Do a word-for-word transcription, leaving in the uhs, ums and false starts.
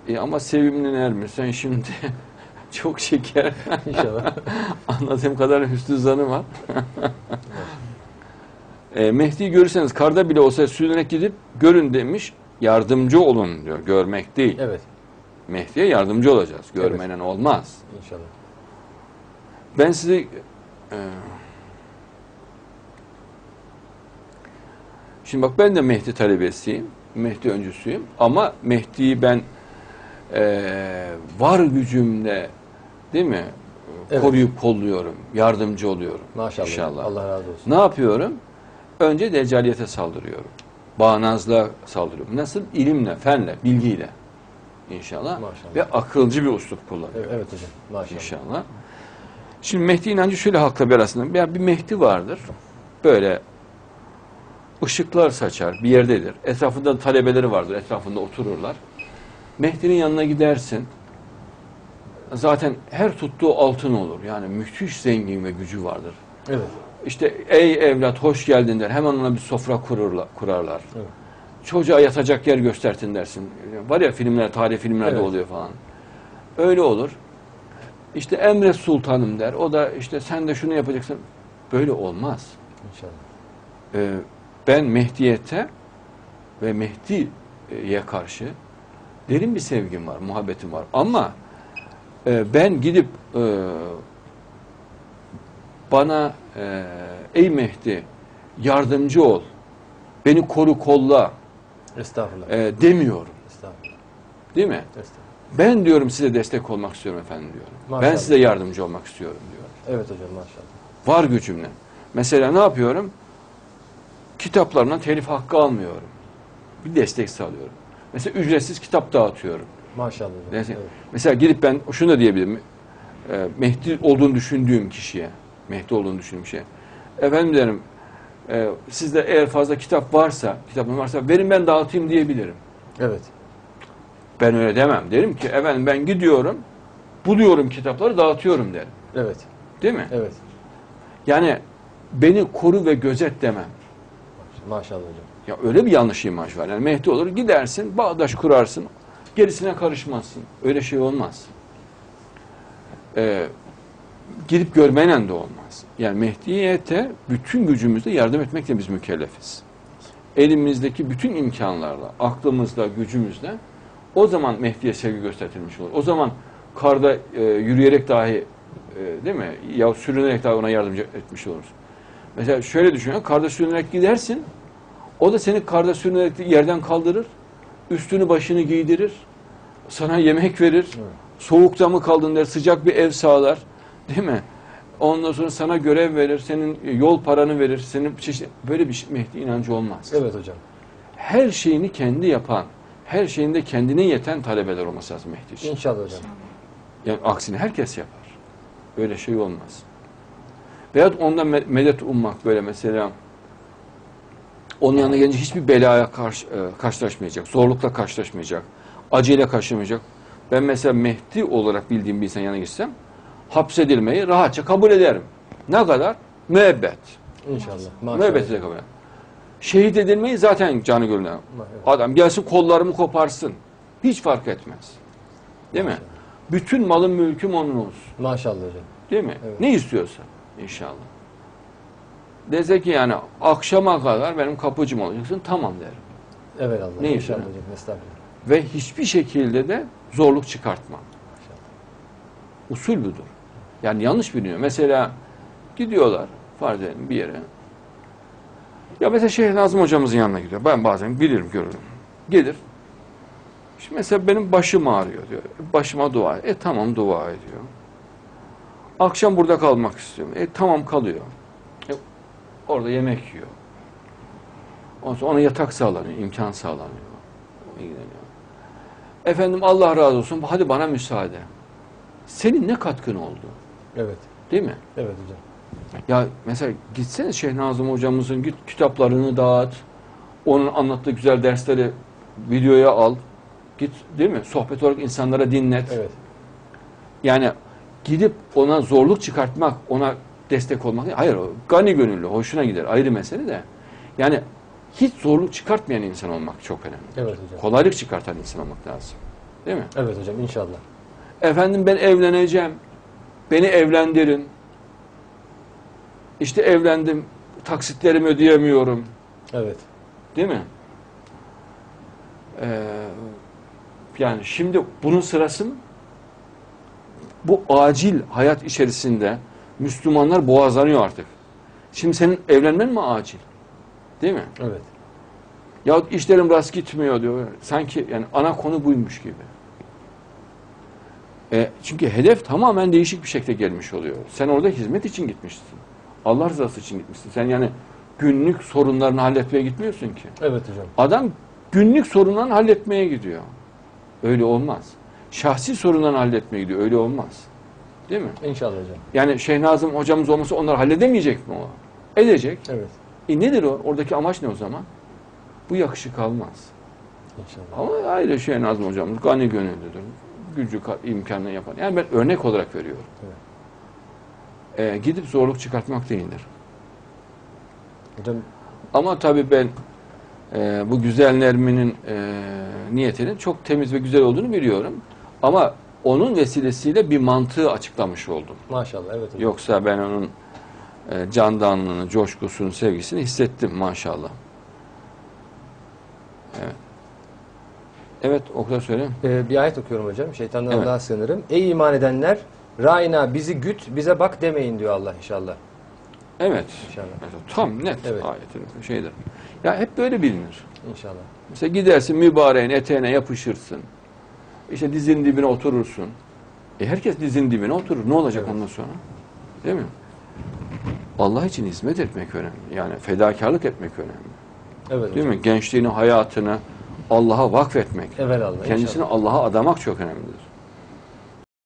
E ama sevimli Nermin, sen şimdi çok şeker. İnşallah. Anladığım kadar hüsnü zanı var. e, Mehdi'yi görürseniz karda bile olsa sürünerek gidip görün demiş. Yardımcı olun diyor. Görmek değil. Evet. Mehdi'ye yardımcı olacağız. Görmenen evet. olmaz. İnşallah. Ben sizi e, şimdi bak, ben de Mehdi talebesiyim. Mehdi öncüsüyüm. Ama Mehdi'yi ben e, var gücümle, değil mi? Evet. Koruyup kolluyorum. Yardımcı oluyorum. Maşallah. İnşallah. Allah razı olsun. Ne yapıyorum? Önce deccaliyete saldırıyorum. Bağnazlığa saldırıyorum. Nasıl? İlimle, fenle, bilgiyle. İnşallah. Maşallah. Ve akılcı bir üslup kullanıyorum. Evet, evet hocam. Maşallah. İnşallah. Şimdi Mehdi inancı şöyle halkla bir arasında. Ya bir Mehdi vardır. Böyle ışıklar saçar. Bir yerdedir. Etrafında talebeleri vardır. Etrafında otururlar. Mehdi'nin yanına gidersin. Zaten her tuttuğu altın olur. Yani müthiş zengin ve gücü vardır. Evet. İşte ey evlat hoş geldin der. Hemen ona bir sofra kururlar, kurarlar. Evet. Çocuğa yatacak yer göstertin dersin. Var ya filmler, tarih filmlerde evet. oluyor falan. Öyle olur. İşte emret sultanım der. O da işte sen de şunu yapacaksın. Böyle olmaz. İnşallah. Ee, ben Mehdiyete ve Mehdi'ye karşı derin bir sevgim var, muhabbetim var. Ama e, ben gidip e, bana e, ey Mehdi yardımcı ol, beni koru kolla Estağfurullah. E, demiyorum. Estağfurullah. Değil mi? Estağfurullah. Ben diyorum size destek olmak istiyorum efendim diyorum. Maşallah. Ben size yardımcı olmak istiyorum diyorum. Evet hocam maşallah. Var gücümle. Mesela ne yapıyorum? Kitaplarından telif hakkı almıyorum. Bir destek sağlıyorum. Mesela ücretsiz kitap dağıtıyorum. Maşallah. Mesela, evet. mesela gidip ben şunu da diyebilirim. E, Mehdi olduğunu düşündüğüm kişiye, Mehdi olduğunu düşündüğüm kişiye. Efendim derim, e, sizde eğer fazla kitap varsa, kitapın varsa verin ben dağıtayım diyebilirim. Evet. Ben öyle demem. Derim ki efendim ben gidiyorum, buluyorum kitapları dağıtıyorum derim. Evet. Değil mi? Evet. Yani beni koru ve gözet demem. Maşallah hocam. Ya öyle bir yanlış imaj var. Yani Mehdi olur, gidersin, bağdaş kurarsın, gerisine karışmazsın. Öyle şey olmaz. Ee, gidip görmeyle de olmaz. Yani Mehdiyete bütün gücümüzle yardım etmekle biz mükellefiz. Elimizdeki bütün imkanlarla, aklımızla, gücümüzle o zaman Mehdi'ye sevgi göstertilmiş olur. O zaman karda e, yürüyerek dahi e, değil mi? Ya sürünerek dahi ona yardımcı etmiş oluruz. Mesela şöyle düşünün, karda sürünerek gidersin, o da seni karda sürünerek yerden kaldırır, üstünü başını giydirir, sana yemek verir, evet. Soğukta mı kaldın der, sıcak bir ev sağlar, değil mi? Ondan sonra sana görev verir, senin yol paranı verir, senin çeşitli, böyle bir Mehdi inancı olmaz. Evet hocam. Her şeyini kendi yapan, her şeyinde kendine yeten talebeler olması lazım Mehdi için. İnşallah hocam. Yani aksine herkes yapar. Öyle şey olmaz. Veyahut ondan medet ummak böyle mesela, onun yanına gelince hiçbir belaya karşı, e, karşılaşmayacak, zorlukla karşılaşmayacak, acıyla karşılaşmayacak. Ben mesela Mehdi olarak bildiğim bir insan yanına gitsem, hapsedilmeyi rahatça kabul ederim. Ne kadar? Müebbet. İnşallah. Müebbeti de kabul ederim. Şehit edilmeyi zaten canı gönlüne. Adam gelsin kollarımı koparsın. Hiç fark etmez. Değil Maşallah. mi? Bütün malım mülküm onun olsun. Maşallah hocam. Değil mi? Evet. Ne istiyorsa inşallah. Dese ki yani akşama kadar benim kapıcım olacaksın, tamam derim. Evet Allah. Ne inşallah hocam. Estağfurullah. Ve hiçbir şekilde de zorluk çıkartmam. Usul budur. Yani yanlış biliniyor. Mesela gidiyorlar farz edelim bir yere. Ya mesela Şeyh Nazım hocamızın yanına gidiyor. Ben bazen bilirim, görürüm. Gelir. Şimdi mesela benim başım ağrıyor diyor. Başıma dua et. E tamam dua ediyor. Akşam burada kalmak istiyorum. E tamam kalıyor. E, orada yemek yiyor. Ondan sonra ona yatak sağlanıyor, imkan sağlanıyor. İlgileniyor. Efendim Allah razı olsun. Hadi bana müsaade. Senin ne katkın oldu? Evet. Değil mi? Evet hocam. Ya mesela gitsene Şeyh Nazım hocamızın, git kitaplarını dağıt. Onun anlattığı güzel dersleri videoya al. Git, değil mi? Sohbet olarak insanlara dinlet. Evet. Yani gidip ona zorluk çıkartmak, ona destek olmak. Hayır, o gani gönüllü, hoşuna gider. Ayrı mesele de. Yani hiç zorluk çıkartmayan insan olmak çok önemli. Evet hocam. Kolaylık çıkartan insan olmak lazım. Değil mi? Evet hocam inşallah. Efendim ben evleneceğim. Beni evlendirin. İşte evlendim. Taksitlerimi ödeyemiyorum. Evet. Değil mi? Ee, yani şimdi bunun sırası mı? Bu acil hayat içerisinde Müslümanlar boğazlanıyor artık. Şimdi senin evlenmen mi acil? Değil mi? Evet. Yahut işlerim rast gitmiyor diyor. Sanki yani ana konu buymuş gibi. E, çünkü hedef tamamen değişik bir şekilde gelmiş oluyor. Sen orada hizmet için gitmişsin. Allah rızası için gitmişsin. Sen yani günlük sorunlarını halletmeye gitmiyorsun ki. Evet hocam. Adam günlük sorunlarını halletmeye gidiyor. Öyle olmaz. Şahsi sorunlarını halletmeye gidiyor. Öyle olmaz. Değil mi? İnşallah hocam. Yani Şeyh Nazım hocamız olmasa onları halledemeyecek mi o? Edecek. Evet. E nedir o? Oradaki amaç ne o zaman? Bu yakışık almaz. İnşallah. Ama ayrı Şeyh Nazım hocamız gani gönüllüdür. Gücü imkanını yapan. Yani ben örnek olarak veriyorum. Evet. Ee, gidip zorluk çıkartmak değildir. Hocam Ama tabii ben e, bu güzel Nermin'in e, niyetinin çok temiz ve güzel olduğunu biliyorum. Ama onun vesilesiyle bir mantığı açıklamış oldum. maşallah evet hocam. Yoksa ben onun e, candanlığını, coşkusunu, sevgisini hissettim maşallah. Evet. Evet, okula söyle. Ee, bir ayet okuyorum hocam. Şeytandan Evet. Allah'a sığınırım. Ey iman edenler, Raina bizi güt, bize bak demeyin diyor Allah inşallah. Evet. İnşallah. Mesela tam net Evet. ayetin şeydir. Ya hep böyle bilinir. İnşallah. Mesela gidersin mübareğin eteğine yapışırsın. İşte dizinin dibine oturursun. E herkes dizinin dibine oturur. Ne olacak Evet. ondan sonra? Değil mi? Allah için hizmet etmek önemli. Yani fedakarlık etmek önemli. Evet Değil hocam. mi? Gençliğini, hayatını Allah'a vakfetmek. Evelallah. Kendisini inşallah. Allah'a adamak çok önemlidir.